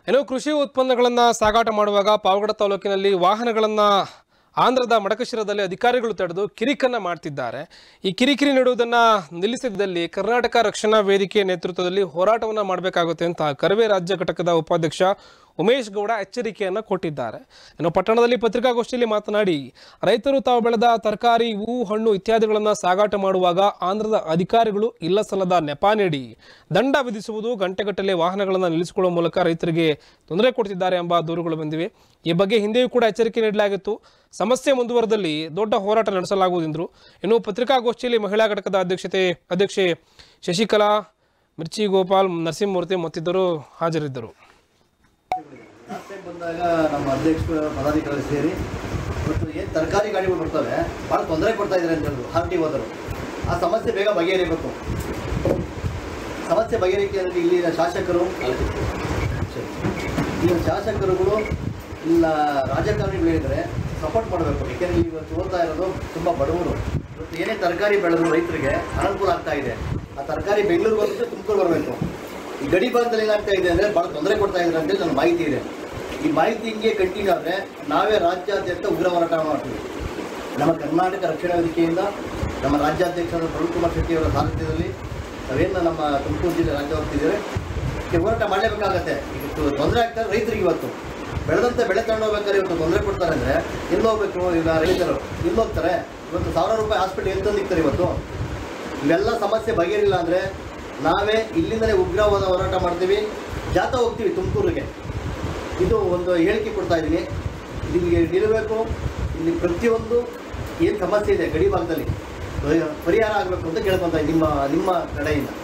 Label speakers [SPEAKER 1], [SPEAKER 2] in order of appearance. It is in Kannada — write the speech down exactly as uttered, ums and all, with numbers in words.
[SPEAKER 1] ಇನ್ನು ಕೃಷಿ ಉತ್ಪನ್ನಗಳನ್ನು ಸಾಗಾಟ ಮಾಡುವಾಗ ಪಾವಗಡ ತಾಲೂಕಿನಲ್ಲಿ ವಾಹನಗಳನ್ನು ಆಂಧ್ರದ ಮಡಕಶಿರದಲ್ಲಿ ಅಧಿಕಾರಿಗಳು ತಡೆದು ಕಿರಿಕನ್ನ ಮಾಡ್ತಿದ್ದಾರೆ. ಈ ಕಿರಿಕಿರಿ ನೀಡುವುದನ್ನು ನಿಲ್ಲಿಸಿದಲ್ಲಿ ಕರ್ನಾಟಕ ರಕ್ಷಣಾ ವೇದಿಕೆ ನೇತೃತ್ವದಲ್ಲಿ ಹೋರಾಟವನ್ನು ಮಾಡಬೇಕಾಗುತ್ತೆ ಅಂತ ಕರವೇ ರಾಜ್ಯ ಘಟಕದ ಉಪಾಧ್ಯಕ್ಷ ಉಮೇಶ್ ಗೌಡ ಎಚ್ಚರಿಕೆಯನ್ನು ಕೊಟ್ಟಿದ್ದಾರೆ. ಇನ್ನು ಪಟ್ಟಣದಲ್ಲಿ ಪತ್ರಿಕಾಗೋಷ್ಠಿಯಲ್ಲಿ ಮಾತನಾಡಿ, ರೈತರು ತಾವು ಬೆಳೆದ ತರಕಾರಿ, ಹೂ, ಹಣ್ಣು ಇತ್ಯಾದಿಗಳನ್ನು ಸಾಗಾಟ ಮಾಡುವಾಗ ಆಂಧ್ರದ ಅಧಿಕಾರಿಗಳು ಇಲ್ಲ ಸಲ್ಲದ ನೆಪ ನೀಡಿ ದಂಡ ವಿಧಿಸುವುದು, ಗಂಟೆಗಟ್ಟಲೆ ವಾಹನಗಳನ್ನು ನಿಲ್ಲಿಸಿಕೊಳ್ಳುವ ಮೂಲಕ ರೈತರಿಗೆ ತೊಂದರೆ ಕೊಡ್ತಿದ್ದಾರೆ ಎಂಬ ದೂರುಗಳು ಬಂದಿವೆ. ಈ ಬಗ್ಗೆ ಹಿಂದೆಯೂ ಕೂಡ ಎಚ್ಚರಿಕೆ ನೀಡಲಾಗಿತ್ತು. ಸಮಸ್ಯೆ ಮುಂದುವರೆದಲ್ಲಿ ದೊಡ್ಡ ಹೋರಾಟ ನಡೆಸಲಾಗುವುದೆಂದರು. ಇನ್ನು ಪತ್ರಿಕಾಗೋಷ್ಠಿಯಲ್ಲಿ ಮಹಿಳಾ ಘಟಕದ ಅಧ್ಯಕ್ಷತೆ ಅಧ್ಯಕ್ಷೆ ಶಶಿಕಲಾ, ಮಿರ್ಚಿ ಗೋಪಾಲ್, ನರಸಿಂಹಮೂರ್ತಿ ಮತ್ತಿದ್ದರು ಹಾಜರಿದ್ದರು.
[SPEAKER 2] ಬಂದಾಗ ನಮ್ಮ ಅಧ್ಯಕ್ಷರು ಪದಾಧಿಕಾರಿ ಸೇರಿ ಇವತ್ತು ಏನು ತರಕಾರಿ ಗಾಡಿಗಳು ಬರ್ತವೆ ಭಾಳ ತೊಂದರೆ ಕೊಡ್ತಾ ಇದ್ದಾರೆ ಅಂತ ಹೇಳಿದ್ರು. ಆರ್ ಟಿ ಹೋದರು ಆ ಸಮಸ್ಯೆ ಬೇಗ ಬಗೆಹರಿಬೇಕು. ಸಮಸ್ಯೆ ಬಗೆಹರಿಕೆಯಲ್ಲಿ ಇಲ್ಲಿನ ಶಾಸಕರು ಇಲ್ಲಿನ ಶಾಸಕರುಗಳು ಇಲ್ಲ ರಾಜಕಾರಣಿಗಳು ಹೇಳಿದರೆ ಸಪೋರ್ಟ್ ಮಾಡಬೇಕು. ಏಕೆಂದರೆ ಇವತ್ತು ಓದ್ತಾ ಇರೋದು ತುಂಬ ಬಡವರು. ಇವತ್ತು ಏನೇ ತರಕಾರಿ ಬೆಳೆದ್ರು ರೈತರಿಗೆ ಅನುಕೂಲ ಆಗ್ತಾ ಇದೆ. ಆ ತರಕಾರಿ ಬೆಂಗಳೂರಿಗೆ ಹೋಗುತ್ತೆ, ತುಮಕೂರು ಬರಬೇಕು. ಈ ಗಡಿ ಭಾಗದಲ್ಲಿ ಏನಾಗ್ತಾ ಇದೆ ಅಂದರೆ ಭಾಳ ತೊಂದರೆ ಕೊಡ್ತಾ ಇದ್ದಾರೆ ಅಂತೇಳಿ ನನ್ನ ಮಾಹಿತಿ ಇದೆ. ಈ ಮಾಹಿತಿ ಹಿಂಗೆ ಕಂಟಿನ್ಯೂ ಆದರೆ ನಾವೇ ರಾಜ್ಯಾದ್ಯಂತ ಉಗ್ರ ಹೋರಾಟ ಮಾಡ್ತೀವಿ. ನಮ್ಮ ಕರ್ನಾಟಕ ರಕ್ಷಣಾ ವೇದಿಕೆಯಿಂದ ನಮ್ಮ ರಾಜ್ಯಾಧ್ಯಕ್ಷರಾದ ಪ್ರವೀಣ್ ಕುಮಾರ್ ಶೆಟ್ಟಿ ಅವರ ಸಾರಥ್ಯದಲ್ಲಿ ನಾವೇನು ನಮ್ಮ ತುಮಕೂರು ಜಿಲ್ಲೆ ರಾಜ್ಯ ಹೋಗ್ತಿದ್ದೇವೆ, ಹೋರಾಟ ಮಾಡಲೇಬೇಕಾಗತ್ತೆ. ಇವತ್ತು ತೊಂದರೆ ಆಗ್ತಾರೆ ರೈತರಿಗೆ. ಇವತ್ತು ಬೆಳೆದಂತೆ ಬೆಳೆ ತಗೊಂಡು ಹೋಗ್ಬೇಕಾದ್ರೆ ಇವತ್ತು ತೊಂದರೆ ಕೊಡ್ತಾರೆ ಅಂದರೆ ಎಲ್ಲಿ ಹೋಗ್ಬೇಕು? ಈಗ ರೈತರು ಎಲ್ಲಿ ಹೋಗ್ತಾರೆ? ಇವತ್ತು ಸಾವಿರ ರೂಪಾಯಿ ಹಾಸ್ಪಿಟ್ಲ್ ಎಲ್ಲಿ ತಂದಿರ್ತಾರೆ. ಇವತ್ತು ಇವೆಲ್ಲ ಸಮಸ್ಯೆ ಬಗೆಹರಿಲ್ಲ ಅಂದರೆ ನಾವೇ ಇಲ್ಲಿಂದಲೇ ಉಗ್ರವಾದ ಹೋರಾಟ ಮಾಡ್ತೀವಿ, ಜಾಥಾ ಹೋಗ್ತೀವಿ ತುಮಕೂರಿಗೆ. ಇದು ಒಂದು ಹೇಳಿಕೆ ಕೊಡ್ತಾ ಇದ್ದೀನಿ. ಇಲ್ಲಿಗೆ ನಿಲ್ಲಬೇಕು. ಇಲ್ಲಿ ಪ್ರತಿಯೊಂದು ಏನು ಸಮಸ್ಯೆ ಇದೆ ಗಡಿ ಭಾಗದಲ್ಲಿ ಪರಿಹಾರ ಆಗಬೇಕು ಅಂತ ಕೇಳ್ಕೊತಾ ನಿಮ್ಮ ನಿಮ್ಮ ಕಡೆಯಿಂದ.